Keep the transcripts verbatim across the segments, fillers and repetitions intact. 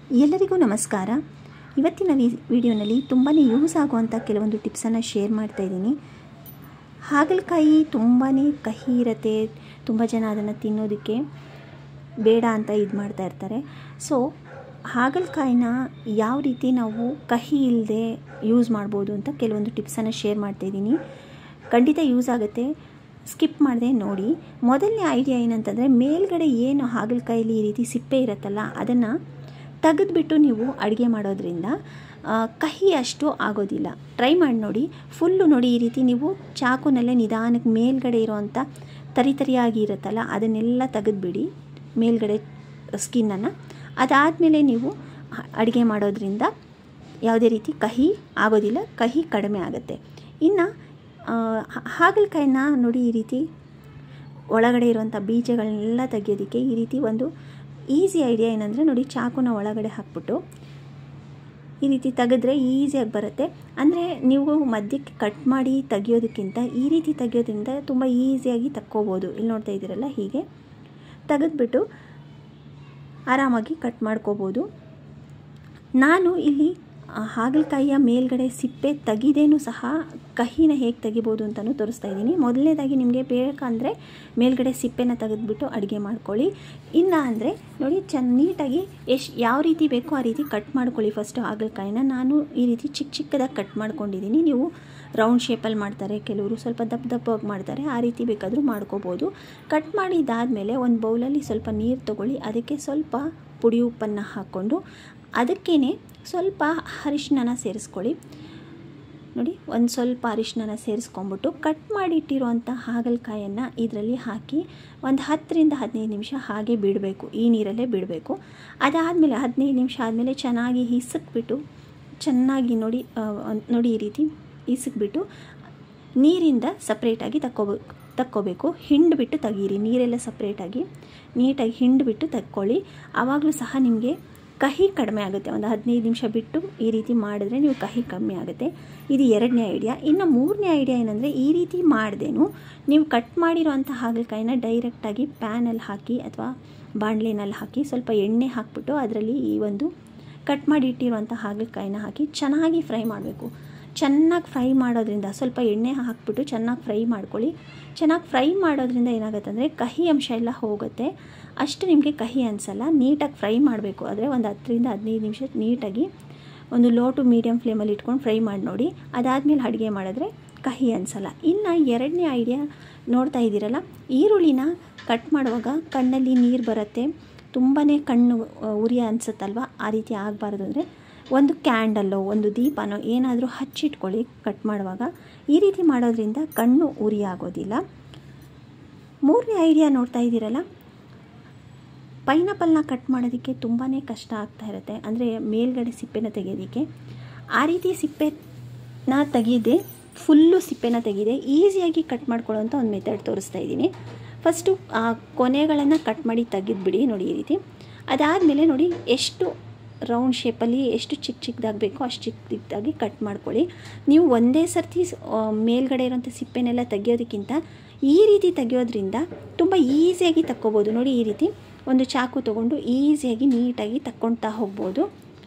ಎಲ್ಲರಿಗೂ ನಮಸ್ಕಾರ. ಇವತ್ತಿನ ವಿಡಿಯೋನಲ್ಲಿ ತುಂಬಾ ಯೂಸ್ ಆಗುವಂಥ ಕೆಲವೊಂದು ಟಿಪ್ಸನ್ನು ಶೇರ್ ಮಾಡ್ತಾ ಇದ್ದೀನಿ. ಹಾಗಲಕಾಯಿ ತುಂಬಾ ಕಹಿ ಇರುತ್ತೆ, ತುಂಬ ಜನ ಅದನ್ನು ತಿನ್ನೋದಕ್ಕೆ ಬೇಡ ಅಂತ ಇದು ಮಾಡ್ತಾ ಇರ್ತಾರೆ. ಸೊ ಹಾಗಲಕಾಯಿನ ಯಾವ ರೀತಿ ನಾವು ಕಹಿ ಇಲ್ಲದೆ ಯೂಸ್ ಮಾಡ್ಬೋದು ಅಂತ ಕೆಲವೊಂದು ಟಿಪ್ಸನ್ನು ಶೇರ್ ಮಾಡ್ತಾ ಇದ್ದೀನಿ. ಖಂಡಿತ ಯೂಸ್ ಆಗುತ್ತೆ, ಸ್ಕಿಪ್ ಮಾಡದೆ ನೋಡಿ. ಮೊದಲನೇ ಐಡಿಯಾ ಏನಂತಂದರೆ, ಮೇಲ್ಗಡೆ ಏನು ಹಾಗಲಕಾಯಲ್ಲಿ ಈ ರೀತಿ ಸಿಪ್ಪೆ ಇರುತ್ತಲ್ಲ ಅದನ್ನು ತೆಗೆದುಬಿಟ್ಟು ನೀವು ಅಡುಗೆ ಮಾಡೋದ್ರಿಂದ ಕಹಿ ಅಷ್ಟು ಆಗೋದಿಲ್ಲ. ಟ್ರೈ ಮಾಡಿ ನೋಡಿ. ಫುಲ್ಲು ನೋಡಿ, ಈ ರೀತಿ ನೀವು ಚಾಕುನಲ್ಲೇ ನಿಧಾನಕ್ಕೆ ಮೇಲ್ಗಡೆ ಇರೋವಂಥ ತರಿ ತರಿಯಾಗಿ ಇರುತ್ತಲ್ಲ ಅದನ್ನೆಲ್ಲ ತೆಗೆದುಬಿಡಿ, ಮೇಲ್ಗಡೆ ಸ್ಕಿನ್ನನ್ನು. ಅದಾದಮೇಲೆ ನೀವು ಅಡುಗೆ ಮಾಡೋದ್ರಿಂದ ಯಾವುದೇ ರೀತಿ ಕಹಿ ಆಗೋದಿಲ್ಲ, ಕಹಿ ಕಡಿಮೆ ಆಗುತ್ತೆ. ಇನ್ನು ಹಾಗಲಕಾಯಿನ ನೋಡಿ, ಈ ರೀತಿ ಒಳಗಡೆ ಇರುವಂಥ ಬೀಜಗಳನ್ನೆಲ್ಲ ತೆಗೆಯೋದಕ್ಕೆ ಈ ರೀತಿ ಒಂದು ಈಸಿ ಐಡಿಯಾ ಏನಂದರೆ ನೋಡಿ, ಚಾಕುನ ಒಳಗಡೆ ಹಾಕ್ಬಿಟ್ಟು ಈ ರೀತಿ ತೆಗೆದ್ರೆ ಈಸಿಯಾಗಿ ಬರುತ್ತೆ. ಅಂದರೆ ನೀವು ಮಧ್ಯಕ್ಕೆ ಕಟ್ ಮಾಡಿ ತೆಗಿಯೋದಕ್ಕಿಂತ ಈ ರೀತಿ ತೆಗಿಯೋದ್ರಿಂದ ತುಂಬ ಈಸಿಯಾಗಿ ತಕ್ಕೋಬೋದು. ಇಲ್ಲಿ ನೋಡ್ತಾ ಇದ್ದೀರಲ್ಲ, ಹೀಗೆ ತೆಗೆದ್ಬಿಟ್ಟು ಆರಾಮಾಗಿ ಕಟ್ ಮಾಡ್ಕೋಬೋದು. ನಾನು ಇಲ್ಲಿ ಹಾಗಲಕಾಯಿಯ ಮೇಲ್ಗಡೆ ಸಿಪ್ಪೆ ತೆಗಿದೇನೂ ಸಹ ಕಹಿನ ಹೇಗೆ ತೆಗಿಬೋದು ಅಂತಲೂ ತೋರಿಸ್ತಾ ಇದ್ದೀನಿ. ಮೊದಲನೇದಾಗಿ ನಿಮಗೆ ಬೇಕಂದರೆ ಮೇಲ್ಗಡೆ ಸಿಪ್ಪೆನ ತೆಗೆದುಬಿಟ್ಟು ಅಡುಗೆ ಮಾಡ್ಕೊಳ್ಳಿ. ಇಲ್ಲ ಅಂದರೆ ನೋಡಿ, ಚೆನ್ನ ನೀಟಾಗಿ ಎಷ್ಟು ಯಾವ ರೀತಿ ಬೇಕೋ ಆ ರೀತಿ ಕಟ್ ಮಾಡ್ಕೊಳ್ಳಿ. ಫಸ್ಟು ಹಾಗಲಕಾಯಿನ ನಾನು ಈ ರೀತಿ ಚಿಕ್ಕ ಚಿಕ್ಕದಾಗಿ ಕಟ್ ಮಾಡ್ಕೊಂಡಿದ್ದೀನಿ. ನೀವು ರೌಂಡ್ ಶೇಪಲ್ಲಿ ಮಾಡ್ತಾರೆ, ಕೆಲವರು ಸ್ವಲ್ಪ ದಪ್ಪ ದಪ್ಪವಾಗಿ ಮಾಡ್ತಾರೆ, ಆ ರೀತಿ ಬೇಕಾದರೂ ಮಾಡ್ಕೋಬೋದು. ಕಟ್ ಮಾಡಿದ್ದಾದಮೇಲೆ ಒಂದು ಬೌಲಲ್ಲಿ ಸ್ವಲ್ಪ ನೀರು ತೊಗೊಳ್ಳಿ, ಅದಕ್ಕೆ ಸ್ವಲ್ಪ ಪುಡಿ ಉಪ್ಪನ್ನು ಹಾಕ್ಕೊಂಡು ಅದಕ್ಕೇ ಸ್ವಲ್ಪ ಅರಿಶಿನ ಸೇರಿಸ್ಕೊಳ್ಳಿ. ನೋಡಿ, ಒಂದು ಸ್ವಲ್ಪ ಅರಿಶಿನ ಸೇರಿಸ್ಕೊಂಬಿಟ್ಟು ಕಟ್ ಮಾಡಿಟ್ಟಿರುವಂಥ ಹಾಗಲಕಾಯನ್ನು ಇದರಲ್ಲಿ ಹಾಕಿ ಒಂದು ಹತ್ತರಿಂದ ಹದಿನೈದು ನಿಮಿಷ ಹಾಗೆ ಬಿಡಬೇಕು, ಈ ನೀರಲ್ಲೇ ಬಿಡಬೇಕು. ಅದಾದಮೇಲೆ ಹದಿನೈದು ನಿಮಿಷ ಆದಮೇಲೆ ಚೆನ್ನಾಗಿ ಹಿಸಕ್ಬಿಟ್ಟು ಚೆನ್ನಾಗಿ ನೋಡಿ ನೋಡಿ ಈ ರೀತಿ ಹಿಸಕ್ಬಿಟ್ಟು ನೀರಿಂದ ಸಪ್ರೇಟಾಗಿ ತಕ್ಕೋಬೇಕು ತಕ್ಕೋಬೇಕು ಹಿಂಡ್ಬಿಟ್ಟು ತೆಗೀರಿ. ನೀರೆಲ್ಲ ಸಪ್ರೇಟಾಗಿ ನೀಟಾಗಿ ಹಿಂಡ್ಬಿಟ್ಟು ತಕ್ಕೊಳ್ಳಿ. ಆವಾಗಲೂ ಸಹ ನಿಮಗೆ ಕಹಿ ಕಡಿಮೆ ಆಗುತ್ತೆ. ಒಂದು ಹದಿನೈದು ನಿಮಿಷ ಬಿಟ್ಟು ಈ ರೀತಿ ಮಾಡಿದ್ರೆ ನೀವು ಕಹಿ ಕಮ್ಮಿ ಆಗುತ್ತೆ. ಇದು ಎರಡನೇ ಐಡಿಯಾ. ಇನ್ನು ಮೂರನೇ ಐಡಿಯಾ ಏನಂದರೆ, ಈ ರೀತಿ ಮಾಡ್ದೇನು ನೀವು ಕಟ್ ಮಾಡಿರೋವಂಥ ಹಾಗಲಕಾಯಿನ ಡೈರೆಕ್ಟಾಗಿ ಪ್ಯಾನಲ್ಲಿ ಹಾಕಿ ಅಥವಾ ಬಾಣಲೆನಲ್ಲಿ ಹಾಕಿ ಸ್ವಲ್ಪ ಎಣ್ಣೆ ಹಾಕಿಬಿಟ್ಟು ಅದರಲ್ಲಿ ಈ ಒಂದು ಕಟ್ ಮಾಡಿ ಇಟ್ಟಿರುವಂಥ ಹಾಗಲಕಾಯಿನ ಹಾಕಿ ಚೆನ್ನಾಗಿ ಫ್ರೈ ಮಾಡಬೇಕು. ಚೆನ್ನಾಗಿ ಫ್ರೈ ಮಾಡೋದ್ರಿಂದ ಸ್ವಲ್ಪ ಎಣ್ಣೆ ಹಾಕಿಬಿಟ್ಟು ಚೆನ್ನಾಗಿ ಫ್ರೈ ಮಾಡ್ಕೊಳ್ಳಿ. ಚೆನ್ನಾಗಿ ಫ್ರೈ ಮಾಡೋದ್ರಿಂದ ಏನಾಗುತ್ತೆ ಅಂದರೆ ಕಹಿ ಅಂಶ ಎಲ್ಲ ಹೋಗುತ್ತೆ, ಅಷ್ಟು ನಿಮಗೆ ಕಹಿ ಅನಿಸಲ್ಲ. ನೀಟಾಗಿ ಫ್ರೈ ಮಾಡಬೇಕು. ಆದರೆ ಒಂದು ಹತ್ತರಿಂದ ಹದಿನೈದು ನಿಮಿಷ ನೀಟಾಗಿ ಒಂದು ಲೋ ಟು ಮೀಡಿಯಮ್ ಫ್ಲೇಮಲ್ಲಿ ಇಟ್ಕೊಂಡು ಫ್ರೈ ಮಾಡಿ ನೋಡಿ. ಅದಾದಮೇಲೆ ಅಡುಗೆ ಮಾಡಿದ್ರೆ ಕಹಿ ಅನಿಸಲ್ಲ. ಇನ್ನು ಎರಡನೇ ಐಡಿಯಾ ನೋಡ್ತಾ ಇದ್ದೀರಲ್ಲ, ಈರುಳ್ಳಿನ ಕಟ್ ಮಾಡುವಾಗ ಕಣ್ಣಲ್ಲಿ ನೀರು ಬರುತ್ತೆ, ತುಂಬಾ ಕಣ್ಣು ಉರಿ ಅನಿಸುತ್ತಲ್ವ, ಆ ರೀತಿ ಆಗಬಾರ್ದು ಅಂದರೆ ಒಂದು ಕ್ಯಾಂಡಲ್ಲೋ ಒಂದು ದೀಪನೋ ಏನಾದರೂ ಹಚ್ಚಿಟ್ಕೊಳ್ಳಿ ಕಟ್ ಮಾಡುವಾಗ. ಈ ರೀತಿ ಮಾಡೋದ್ರಿಂದ ಕಣ್ಣು ಉರಿ ಆಗೋದಿಲ್ಲ. ಮೂರನೇ ಐಡಿಯಾ ನೋಡ್ತಾ ಇದ್ದೀರಲ್ಲ, ಪೈನಾಪಲ್ನ ಕಟ್ ಮಾಡೋದಕ್ಕೆ ತುಂಬಾ ಕಷ್ಟ ಆಗ್ತಾ ಇರುತ್ತೆ, ಅಂದರೆ ಮೇಲ್ಗಡೆ ಸಿಪ್ಪೆನ ತೆಗೆಯೋದಕ್ಕೆ. ಆ ರೀತಿ ಸಿಪ್ಪೆನ ತೆಗೆಯದೆ ಫುಲ್ಲು ಸಿಪ್ಪೆನ ತೆಗೆಯದೆ ಈಸಿಯಾಗಿ ಕಟ್ ಮಾಡ್ಕೊಳ್ಳೋವಂಥ ಒಂದು ಮೆಥಡ್ ತೋರಿಸ್ತಾ ಇದ್ದೀನಿ. ಫಸ್ಟು ಆ ಕೊನೆಗಳನ್ನು ಕಟ್ ಮಾಡಿ ತೆಗೆದುಬಿಡಿ ನೋಡಿ ಈ ರೀತಿ. ಅದಾದಮೇಲೆ ನೋಡಿ, ಎಷ್ಟು ರೌಂಡ್ ಶೇಪಲ್ಲಿ ಎಷ್ಟು ಚಿಕ್ಕ ಚಿಕ್ಕದಾಗಿ ಬೇಕೋ ಅಷ್ಟು ಚಿಕ್ಕ ಚಿಕ್ಕದಾಗಿ ಕಟ್ ಮಾಡ್ಕೊಳ್ಳಿ. ನೀವು ಒಂದೇ ಸರ್ತಿ ಮೇಲ್ಗಡೆ ಇರೋಂಥ ಸಿಪ್ಪೆನೆಲ್ಲ ತೆಗಿಯೋದಕ್ಕಿಂತ ಈ ರೀತಿ ತೆಗಿಯೋದ್ರಿಂದ ತುಂಬ ಈಸಿಯಾಗಿ ತಕ್ಕೋಬೋದು. ನೋಡಿ, ಈ ರೀತಿ ಒಂದು ಚಾಕು ತೊಗೊಂಡು ಈಸಿಯಾಗಿ ನೀಟಾಗಿ ತಕ್ಕೊಳ್ತಾ ಹೋಗ್ಬೋದು.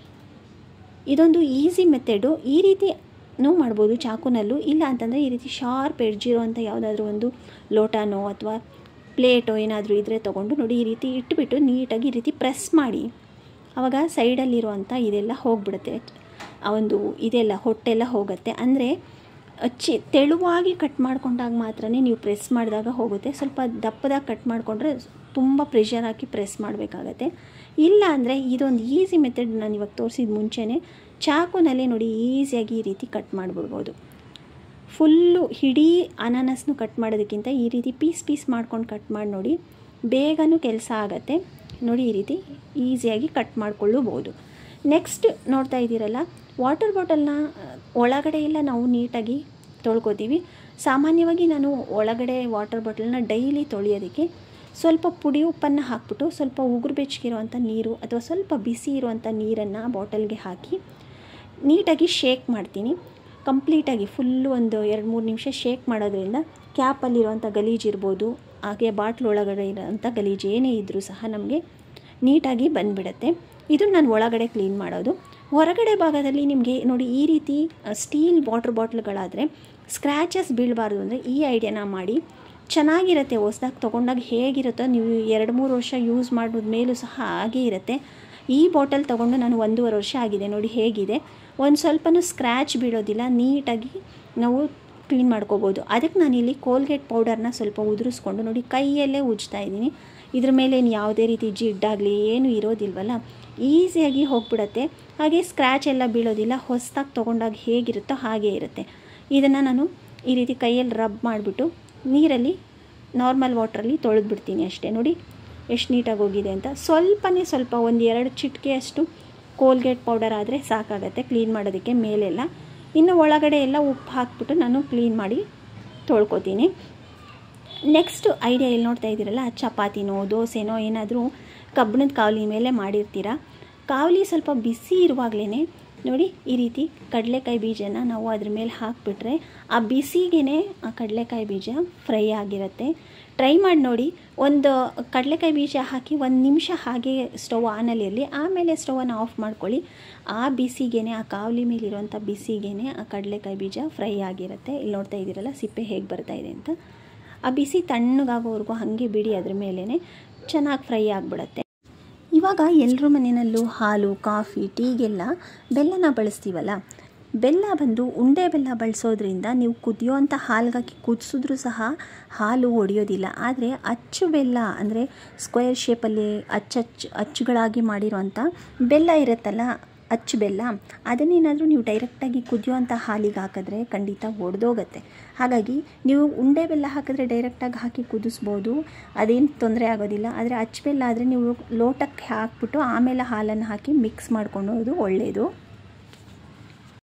ಇದೊಂದು ಈಸಿ ಮೆಥಡು. ಈ ರೀತಿನೂ ಮಾಡ್ಬೋದು ಚಾಕುನಲ್ಲೂ. ಇಲ್ಲ ಅಂತಂದರೆ ಈ ರೀತಿ ಶಾರ್ಪ್ ಎಡ್ಜಿರೋ ಅಂತ ಯಾವುದಾದ್ರೂ ಒಂದು ಲೋಟನೋ ಅಥವಾ ಪ್ಲೇಟೋ ಏನಾದರೂ ಇದ್ದರೆ ತೊಗೊಂಡು ನೋಡಿ ಈ ರೀತಿ ಇಟ್ಬಿಟ್ಟು ನೀಟಾಗಿ ಈ ರೀತಿ ಪ್ರೆಸ್ ಮಾಡಿ. ಆವಾಗ ಸೈಡಲ್ಲಿರುವಂಥ ಇದೆಲ್ಲ ಹೋಗಿಬಿಡುತ್ತೆ, ಆ ಒಂದು ಇದೆಲ್ಲ ಹೊಟ್ಟೆಲ್ಲ ಹೋಗುತ್ತೆ. ಅಂದರೆ ಚಿ ತೆಳುವಾಗಿ ಕಟ್ ಮಾಡ್ಕೊಂಡಾಗ ಮಾತ್ರ ನೀವು ಪ್ರೆಸ್ ಮಾಡಿದಾಗ ಹೋಗುತ್ತೆ. ಸ್ವಲ್ಪ ದಪ್ಪದಾಗಿ ಕಟ್ ಮಾಡಿಕೊಂಡ್ರೆ ತುಂಬ ಪ್ರೆಷರ್ ಹಾಕಿ ಪ್ರೆಸ್ ಮಾಡಬೇಕಾಗತ್ತೆ. ಇಲ್ಲ ಅಂದರೆ ಇದೊಂದು ಈಸಿ ಮೆಥಡ್ ನಾನು ಇವಾಗ ತೋರಿಸಿದ ಮುಂಚೆನೇ ಚಾಕುನಲ್ಲೇ ನೋಡಿ ಈಸಿಯಾಗಿ ಈ ರೀತಿ ಕಟ್ ಮಾಡಿಬಿಡ್ಬೋದು. ಫುಲ್ಲು ಇಡೀ ಅನಾನಸ್ನು ಕಟ್ ಮಾಡೋದಕ್ಕಿಂತ ಈ ರೀತಿ ಪೀಸ್ ಪೀಸ್ ಮಾಡ್ಕೊಂಡು ಕಟ್ ಮಾಡಿ ನೋಡಿ, ಬೇಗನೂ ಕೆಲಸ ಆಗುತ್ತೆ. ನೋಡಿ, ಈ ರೀತಿ ಈಸಿಯಾಗಿ ಕಟ್ ಮಾಡಿಕೊಳ್ಳಬಹುದು. ನೆಕ್ಸ್ಟ್ ನೋಡ್ತಾ ಇದ್ದೀರಲ್ಲ, ವಾಟರ್ ಬಾಟಲ್ನ ಒಳಗಡೆ ಎಲ್ಲ ನಾವು ನೀಟಾಗಿ ತೊಳ್ಕೊತೀವಿ. ಸಾಮಾನ್ಯವಾಗಿ ನಾನು ಒಳಗಡೆ ವಾಟರ್ ಬಾಟಲ್ನ ಡೈಲಿ ತೊಳೆಯೋದಕ್ಕೆ ಸ್ವಲ್ಪ ಪುಡಿ ಉಪ್ಪನ್ನು ಹಾಕ್ಬಿಟ್ಟು ಸ್ವಲ್ಪ ಉಗುರು ಬೆಚ್ಚಗಿರುವಂಥ ನೀರು ಅಥವಾ ಸ್ವಲ್ಪ ಬಿಸಿ ಇರುವಂಥ ನೀರನ್ನು ಬಾಟಲ್ಗೆ ಹಾಕಿ ನೀಟಾಗಿ ಶೇಕ್ ಮಾಡ್ತೀನಿ. ಕಂಪ್ಲೀಟಾಗಿ ಫುಲ್ಲು ಒಂದು ಎರಡು ಮೂರು ನಿಮಿಷ ಶೇಕ್ ಮಾಡೋದ್ರಿಂದ ಕ್ಯಾಪಲ್ಲಿರುವಂಥ ಗಲೀಜಿರ್ಬೋದು, ಹಾಗೆ ಬಾಟ್ಲ್ ಒಳಗಡೆ ಇರೋಂಥ ಗಲೀಜು ಏನೇ ಇದ್ದರೂ ಸಹ ನಮಗೆ ನೀಟಾಗಿ ಬಂದುಬಿಡುತ್ತೆ. ಇದು ನಾನು ಒಳಗಡೆ ಕ್ಲೀನ್ ಮಾಡೋದು. ಹೊರಗಡೆ ಭಾಗದಲ್ಲಿ ನಿಮಗೆ ನೋಡಿ ಈ ರೀತಿ ಸ್ಟೀಲ್ ವಾಟರ್ ಬಾಟ್ಲ್ಗಳಾದರೆ ಸ್ಕ್ರ್ಯಾಚಸ್ ಬೀಳಬಾರ್ದು ಅಂದರೆ ಈ ಐಡಿಯಾನ ಮಾಡಿ. ಚೆನ್ನಾಗಿರುತ್ತೆ. ಹೊಸ್ದಾಗಿ ತೊಗೊಂಡಾಗ ಹೇಗಿರುತ್ತೋ ನೀವು ಎರಡು ಮೂರು ವರ್ಷ ಯೂಸ್ ಮಾಡಿದ ಮೇಲೂ ಸಹ ಹಾಗೇ ಇರುತ್ತೆ. ಈ ಬಾಟಲ್ ತೊಗೊಂಡು ನಾನು ಒಂದೂವರೆ ವರ್ಷ ಆಗಿದೆ ನೋಡಿ ಹೇಗಿದೆ. ಒಂದು ಸ್ವಲ್ಪನೂ ಸ್ಕ್ರ್ಯಾಚ್ ಬೀಳೋದಿಲ್ಲ, ನೀಟಾಗಿ ನಾವು ಕ್ಲೀನ್ ಮಾಡ್ಕೋಬೋದು. ಅದಕ್ಕೆ ನಾನಿಲ್ಲಿ ಕೋಲ್ಗೇಟ್ ಪೌಡರ್ನ ಸ್ವಲ್ಪ ಉದುರಿಸ್ಕೊಂಡು ನೋಡಿ ಕೈಯಲ್ಲೇ ಉಜ್ತಾ ಇದ್ದೀನಿ. ಇದ್ರ ಮೇಲೆ ಯಾವುದೇ ರೀತಿ ಜಿಡ್ಡಾಗಲಿ ಏನೂ ಇರೋದಿಲ್ವಲ್ಲ, ಈಸಿಯಾಗಿ ಹೋಗ್ಬಿಡುತ್ತೆ. ಹಾಗೆ ಸ್ಕ್ರ್ಯಾಚ್ ಎಲ್ಲ ಬೀಳೋದಿಲ್ಲ. ಹೊಸ್ದಾಗಿ ತೊಗೊಂಡಾಗ ಹೇಗಿರುತ್ತೋ ಹಾಗೇ ಇರುತ್ತೆ. ಇದನ್ನು ನಾನು ಈ ರೀತಿ ಕೈಯಲ್ಲಿ ರಬ್ ಮಾಡಿಬಿಟ್ಟು ನೀರಲ್ಲಿ ನಾರ್ಮಲ್ ವಾಟ್ರಲ್ಲಿ ತೊಳೆದ್ಬಿಡ್ತೀನಿ ಅಷ್ಟೇ. ನೋಡಿ ಎಷ್ಟು ನೀಟಾಗಿ ಹೋಗಿದೆ ಅಂತ. ಸ್ವಲ್ಪನೇ ಸ್ವಲ್ಪ ಒಂದು ಎರಡು ಚಿಟಿಕೆಯಷ್ಟು ಕೋಲ್ಗೇಟ್ ಪೌಡರ್ ಆದರೆ ಸಾಕಾಗತ್ತೆ ಕ್ಲೀನ್ ಮಾಡೋದಕ್ಕೆ ಮೇಲೆಲ್ಲ. ಇನ್ನು ಒಳಗಡೆ ಎಲ್ಲ ಉಪ್ಪು ಹಾಕ್ಬಿಟ್ಟು ನಾನು ಕ್ಲೀನ್ ಮಾಡಿ ತೊಳ್ಕೊತೀನಿ. ನೆಕ್ಸ್ಟ್ ಐಡಿಯಾ ಎಲ್ಲಿ ನೋಡ್ತಾ ಇದ್ದೀರಲ್ಲ, ಚಪಾತಿನೋ ದೋಸೆನೋ ಏನಾದರೂ ಕಬ್ಬಿಣದ ಕಾವಲಿ ಮೇಲೆ ಮಾಡಿರ್ತೀರ. ಕಾವಲಿ ಸ್ವಲ್ಪ ಬಿಸಿ ಇರುವಾಗಲೇ ನೋಡಿ ಈ ರೀತಿ ಕಡಲೆಕಾಯಿ ಬೀಜನ ನಾವು ಅದ್ರ ಮೇಲೆ ಹಾಕಿಬಿಟ್ರೆ ಆ ಬಿಸಿಗೇ ಆ ಕಡಲೆಕಾಯಿ ಬೀಜ ಫ್ರೈ ಆಗಿರುತ್ತೆ. ಟ್ರೈ ಮಾಡಿ ನೋಡಿ. ಒಂದು ಕಡಲೆಕಾಯಿ ಬೀಜ ಹಾಕಿ ಒಂದು ನಿಮಿಷ ಹಾಗೆ ಸ್ಟವ್ ಆನಲ್ಲಿರಲಿ, ಆಮೇಲೆ ಸ್ಟವನ್ನು ಆಫ್ ಮಾಡ್ಕೊಳ್ಳಿ. ಆ ಬಿಸಿಗೇ ಆ ಕಾವಲಿ ಮೇಲಿರುವಂಥ ಬಿಸಿಗೇ ಆ ಕಡಲೆಕಾಯಿ ಬೀಜ ಫ್ರೈ ಆಗಿರುತ್ತೆ. ಇಲ್ಲಿ ನೋಡ್ತಾ ಇದ್ದೀರಲ್ಲ ಸಿಪ್ಪೆ ಹೇಗೆ ಬರ್ತಾ ಇದೆ ಅಂತ. ಆ ಬಿಸಿ ತಣ್ಣಗಾಗೋವರೆಗೂ ಹಾಗೆ ಬಿಡಿ, ಅದ್ರ ಮೇಲೇ ಚೆನ್ನಾಗಿ ಫ್ರೈ ಆಗಿಬಿಡುತ್ತೆ. ಇವಾಗ ಎಲ್ಲರ ಮನೆಯಲ್ಲೂ ಹಾಲು, ಕಾಫಿ, ಟೀಗೆಲ್ಲ ಬೆಲ್ಲನ ಬಳಸ್ತೀವಲ್ಲ. ಬೆಲ್ಲ ಬಂದು ಉಂಡೆ ಬೆಲ್ಲ ಬಳಸೋದ್ರಿಂದ ನೀವು ಕುದಿಯೋವಂಥ ಹಾಲ್ಗಾಕಿ ಕುದಿಸಿದ್ರೂ ಸಹ ಹಾಲು ಒಡೆಯೋದಿಲ್ಲ. ಆದರೆ ಅಚ್ಚು ಬೆಲ್ಲ ಅಂದರೆ ಸ್ಕ್ವೇರ್ ಶೇಪಲ್ಲಿ ಅಚ್ಚಚ್ಚು ಅಚ್ಚುಗಳಾಗಿ ಮಾಡಿರೋವಂಥ ಬೆಲ್ಲ ಇರುತ್ತಲ್ಲ, ಅಚ್ಚು ಬೆಲ್ಲ, ಅದನ್ನೇನಾದರೂ ನೀವು ಡೈರೆಕ್ಟಾಗಿ ಕುದಿಯೋವಂಥ ಹಾಲಿಗೆ ಹಾಕಿದ್ರೆ ಖಂಡಿತ ಒಡೆದೋಗುತ್ತೆ. ಹಾಗಾಗಿ ನೀವು ಉಂಡೆ ಬೆಲ್ಲ ಹಾಕಿದ್ರೆ ಡೈರೆಕ್ಟಾಗಿ ಹಾಕಿ ಕುದಿಸ್ಬೋದು, ಅದೇನು ತೊಂದರೆ ಆಗೋದಿಲ್ಲ. ಆದರೆ ಅಚ್ಚು ಬೆಲ್ಲ ಆದರೆ ನೀವು ಲೋಟಕ್ಕೆ ಹಾಕ್ಬಿಟ್ಟು ಆಮೇಲೆ ಹಾಲನ್ನು ಹಾಕಿ ಮಿಕ್ಸ್ ಮಾಡ್ಕೊಳ್ಳೋದು ಒಳ್ಳೆಯದು.